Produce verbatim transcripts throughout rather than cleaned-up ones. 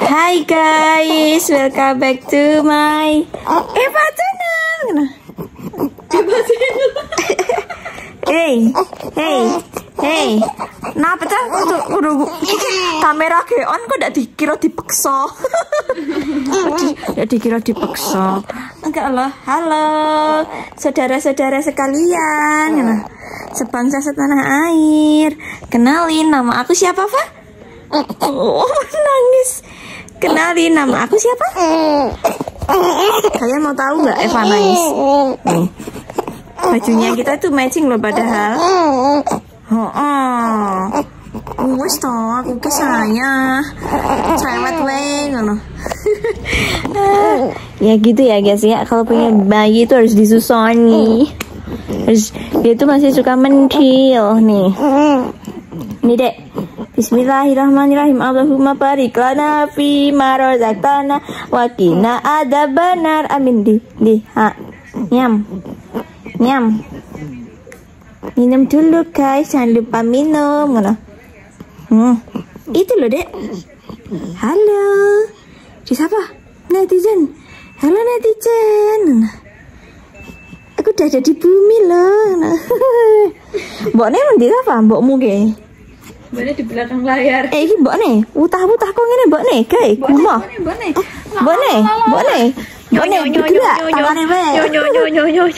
Hai guys, welcome back to my Eva channel. Eva channel. Hey, hey, hey. Nah, pecah untuk udah kamera ke on kok tidak dikira dipaksa. Tidak dikira dipaksa. Enggak Allah. Halo, saudara-saudara sekalian, sebangsa setanah air. Kenalin, nama aku siapa, Fa? Oh, nangis. Kenalin, nama aku siapa? Kalian mau tahu nggak Eva nangis? Nih, bajunya kita tuh matching loh padahal. Oh, oh. Wes toh, aku ke saya cewek weng ngono. Ya gitu ya guys ya, kalau punya bayi itu harus disusoni. Harus, dia tuh masih suka mentil nih. Nih dek. Bismillahirrahmanirrahim. Allahumma barik lana fi ma razaqtana wa qina adzabannar. Amin. Di di ha. Nyam. Nyam. Minum dulu guys, jangan lupa minum. Mana? Hmm. Itu loh, Dek. Halo. Di siapa? Netizen. Halo netizen. Aku udah ada di bumi loh. Mbokne mendhi apa? Mbokmu ge? Mbokne di belakang layar. Eh, iki mbokne, utah-utah kok ngene mbokne, kae. Kumoh. Mbokne. Mbokne, mbokne. Mbokne bergerak tangane wae. Yo yo yo yo yo.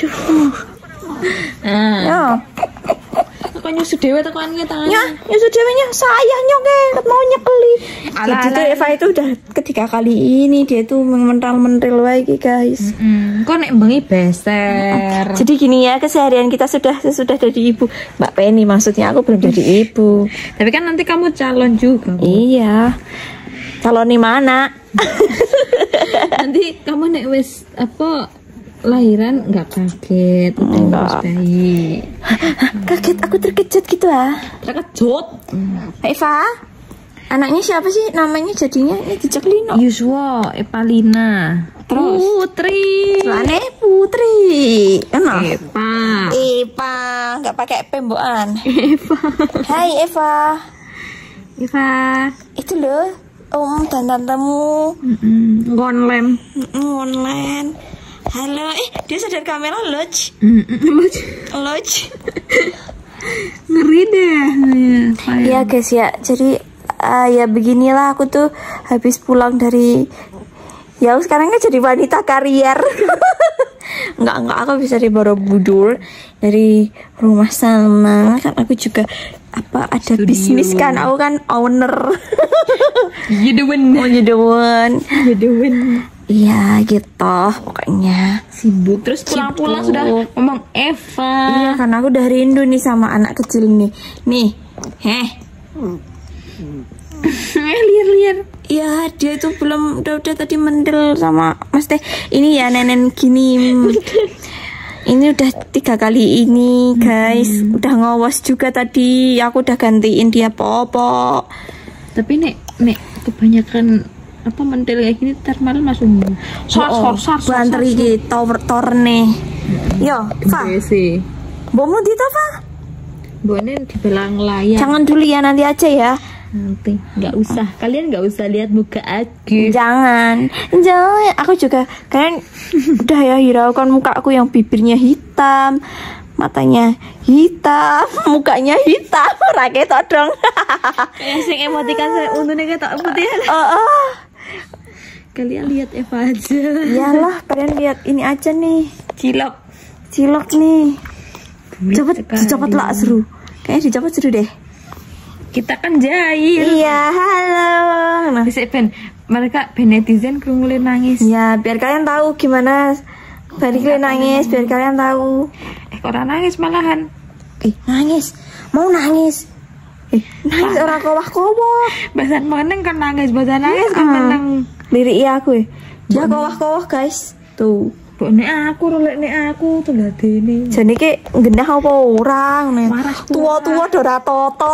Ah. Yo. Kok nyusu dhewe tekan nge tangan. Ya, nyusu dhewe nya sayangnya ke mau nyekeli. Jadi tuh Eva itu udah ketiga kali ini dia tuh mental-mental lagi guys. Heeh. Kok nek bengi beser. Jadi gini ya, keseharian kita sudah sudah jadi ibu. Mbak Penny maksudnya, aku belum jadi ibu. Tapi kan nanti kamu calon juga. Iya. Calon di mana? Nanti kamu nek wis apa lahiran nggak kaget udah ngurus bayi. Kaget, aku terkejut gitu ah. Terkejut. Eva, anaknya siapa sih namanya jadinya? Ini jejak Lino. Yuswa Epalina. Terus Putri. Soalnya Putri. Enak. Eva. Eva, nggak pakai pemboan. Eva. Hai Eva. Eva. Itu loh om dan tantemu. Mm-mm. Ngonlem. Online. Halo, eh dia sadar kamera lodge. Lodge. Ngeri deh. Iya guys ya, jadi uh, ya beginilah aku tuh habis pulang dari, ya sekarang kan jadi wanita karier. Enggak, enggak, aku bisa dari Borobudur, dari rumah sana kan aku juga apa ada Studio. Bisnis kan, aku kan owner. You the one. Oh you the one. You the one. Iya gitu pokoknya. Sibuk terus pulang-pulang sudah ngomong Eva. Iya karena aku udah rindu nih sama anak kecil nih. Nih, heh. Liar-liar. Iya dia itu belum, udah udah tadi mendel sama Mas Teh. Ini ya nenek gini. Ini udah tiga kali ini guys. Hmm. Udah ngawas juga tadi. Aku udah gantiin dia popok. Tapi nek nek kebanyakan apa mentel kayak gini ntar malam langsung sor sor sor banter iki tower tower nih. Yo, Fa. Sih. Bomu di Fa. Bone di belakang layar. Jangan dulu ya, nanti aja ya. Nanti nggak usah, kalian nggak usah lihat muka aku. Jangan, jangan. Aku juga kalian udah ya hiraukan muka aku yang bibirnya hitam, matanya hitam, mukanya hitam, rakyat dong. Kayak sing emotikan saya untungnya ketok putih. Oh, oh. Kalian lihat Eva aja. Iyalah, kalian lihat ini aja nih. Cilok. Cilok nih. Cepet, cepet lah seru. Kayaknya dicepet seru deh. Kita kan jahil. Iya, halo. Nah, bisa ben mereka ben netizen krungu nangis. Ya, biar kalian tahu gimana balik nangis, biar kalian tahu. Eh, orang nangis malahan. Eh, nangis. Mau nangis. Eh, nangis orang kowah-kowah. Bahasan meneng kan nangis, bahasan nangis kan meneng. Lirik iya aku ya. Dia kowah-kowah guys. Tuh. Nek aku rolek nek aku tuh gak dene. Jane ki gendah apa orang nih. Tua-tua dora toto.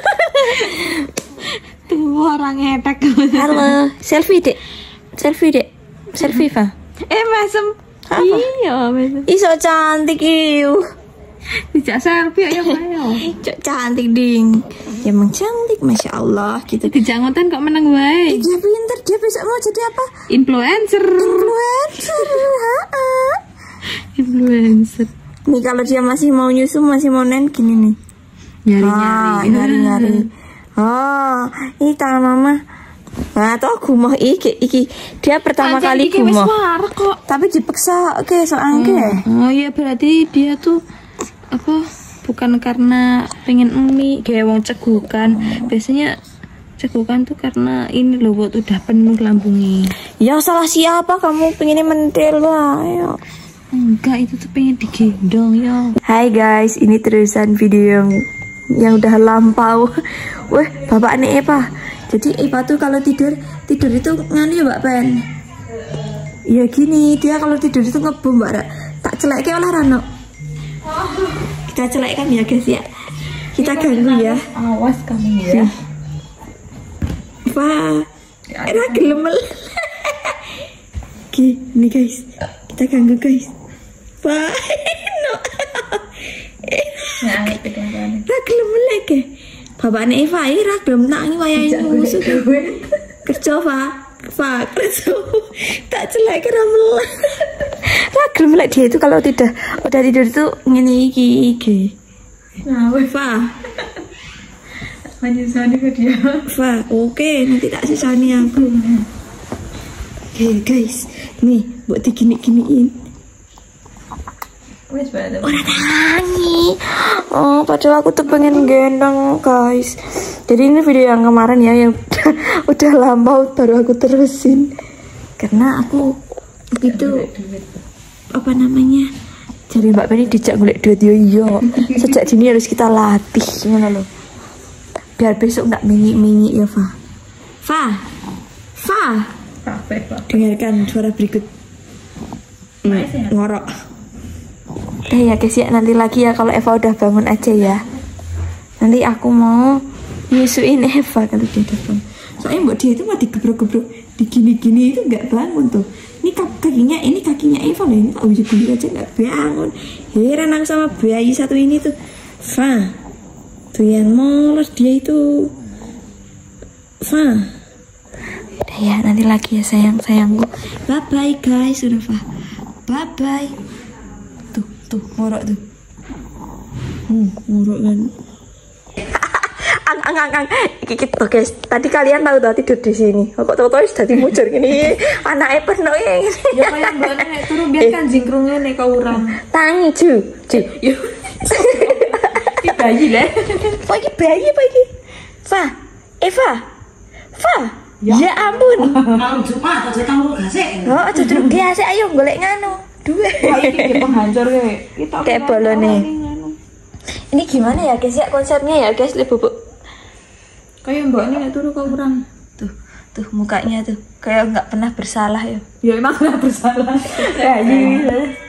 Tua orang ngetek. Halo, selfie dek. Selfie dek. Selfie Fa. Eh mesem. Iya, mesem. Iso cantik iu. Dijak selfie ayo ayo. Cok cantik ding. Ya emang cantik, masya Allah gitu. Dijak ngoten kok menang wae. Dia pinter, dia besok mau jadi apa? Influencer. Influencer. Influencer. Nih kalau dia masih mau nyusu, masih mau nen gini nih. Nyari-nyari. Nyari-nyari. Oh, ini tangan mama. Nah, tuh gumoh iki iki dia pertama Anjir, kali iki wis gumoh. warak kok. Tapi dipaksa oke soalnya. Oh iya berarti dia tuh apa? Bukan karena pengen mie kayak wong cegukan. Biasanya cegukan tuh karena ini loh buat udah penuh lambungnya. Ya salah siapa kamu pengennya mentil lah, ayo. Enggak, itu tuh pengen digendong ya. Hai guys, ini terusan video yang yang udah lampau. Wah, bapak nih Eva. Jadi Eva tuh kalau tidur tidur itu nganu ya Mbak Pen. Ya gini, dia kalau tidur itu ngebom Mbak Ra. Tak celek kayak oleh Rano. Kita celekkan ya guys ya. Kita ganggu ya. Awas kamu ya. Wah, era gelemel. Gini guys, kita ganggu guys. Wah, no. Ra gelemel lagi. Bapaknya Eva ini ra gelem tangi wayahe musuh. Kerja Pak. Pak, kerja. Tak celek kira melek. Ra gelem melek dia itu kalau tidak udah tidur itu ngene iki iki. Nah, Eva. menyusahkan ke dia. Eva, oke, nanti tak sisani aku. Oke, guys. Nih, buat digini-giniin. Wes banget. Orang tangi. Oh, padahal aku tuh pengen gendong guys. Jadi ini video yang kemarin ya, yang udah lampau baru aku terusin. Karena aku begitu apa namanya? Jadi Mbak Penny dijak golek duit yo yo. Sejak dini harus kita latih ngono loh. Biar besok nggak minyi-minyi ya, Fa. Fa. Fa. Dengarkan suara berikut. Hmm, ngorok. Eh ya guys ya, nanti lagi ya kalau Eva udah bangun aja ya. Nanti aku mau nyusuin Eva kalau dia udah bangun. Soalnya mbak dia itu mah digebrok-gebrok, digini-gini itu nggak bangun tuh. Ini kakinya, ini kakinya Eva loh, ini tak ujuk-ujuk aja nggak bangun. Heran aku sama bayi satu ini tuh. Fa, tuh yang molos dia itu. Fa. Udah ya, nanti lagi ya sayang sayangku. Bye bye guys, udah Fa. Bye bye. Tuh, tuh, ngorok tuh. Hmm, ngorok kan. ang, ang, ang, ang. Gitu guys. Tadi kalian tahu tadi tidur di sini. Kok tahu-tahu sudah dimujur gini. Anaknya penuh ya. Ya kayak mbak nek turun biar kan jingkrungnya nek kau urang. Tangi cu, cu. Yuk. Ini bayi lah. Oh ini bayi apa ini? Fa, Eva, Fa. Ya, ya ampun. Kalau cuma aja kamu gasek. Oh, aja dulu gasek ayo golek nganu. Dua. Wah, ini penghancur kita. Kayak bolone. Ini gimana ya guys ya konsepnya ya guys, lihat bubuk. Kayak mbak ini nek turu kau urang. Tuh, tuh mukanya tuh kayak nggak pernah bersalah ya. Ya emang nggak bersalah. Bayi.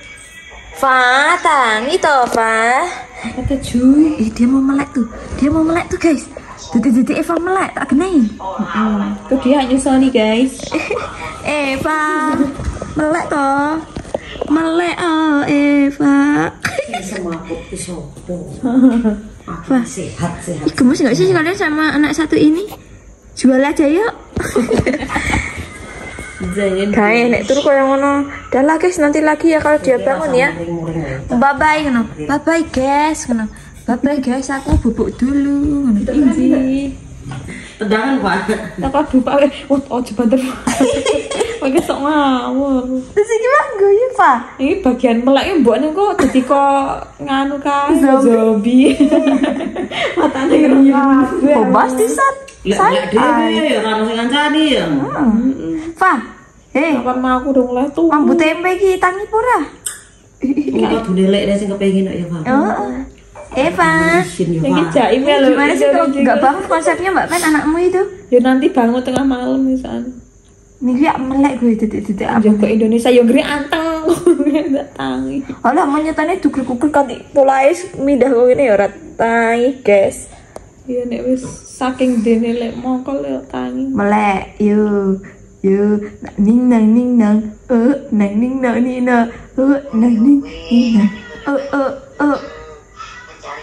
Fa, tangi toh Fa. Kata cuy. Ih dia mau melek tuh, dia mau melek tuh guys. Titik-titik Eva melek, tak kenain. Tuh dia nyesel nih guys. Eva, melek toh. Melek oh Eva. Sama aku isopo. Wah, sehat-sehat. gemes nggak sih kalian sama anak satu ini? Jual aja yuk. Kayak nek turu koyo ngono. Dah lah guys, nanti lagi ya kalau dia bangun ya. Bye bye ngono. Bye bye guys ngono. Bye bye guys, aku bubuk dulu ngono. Inji. Tendangan Pak. Tak aduh Pak. Oh, oh jebanter. Pakai sok ngawur. Terus iki mah guyu, Pak. Ini bagian meleknya mbokne kok dadi kok nganu kan Zombie. Matane kabeh. Oh, pasti san. Lek dhewe ya kan sing ngancani ya. Pak. Hei, Kapan mau aku dong lah tuh. mambu tempe iki tangi pura. Kok dune lek sing kepengin ya, Pak. Oh. Eva. Iki jaim ya lho. Gimana sih kok enggak bangun konsepnya Mbak Pen anakmu itu? Ya nanti bangun tengah malam misalnya. Nih ya melek gue titik-titik apa Jaga Indonesia yang gede anteng. Enggak tangi. Alah menyetane dugel-gugel kanthi polae mindah kok ngene ya ora tangi, guys. Iya nek wis saking dene lek mongkol ya tangi. Melek, yo. Yo, ning nang ning nang. Eh, nang ning nang ning nang. Eh, nang ning ning nang. Eh, eh, eh.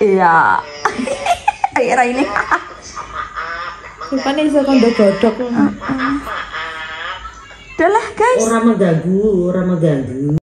Iya. Akhirnya ini. Rupanya bisa kondo godok. Udahlah guys. Orang mengganggu, orang mengganggu.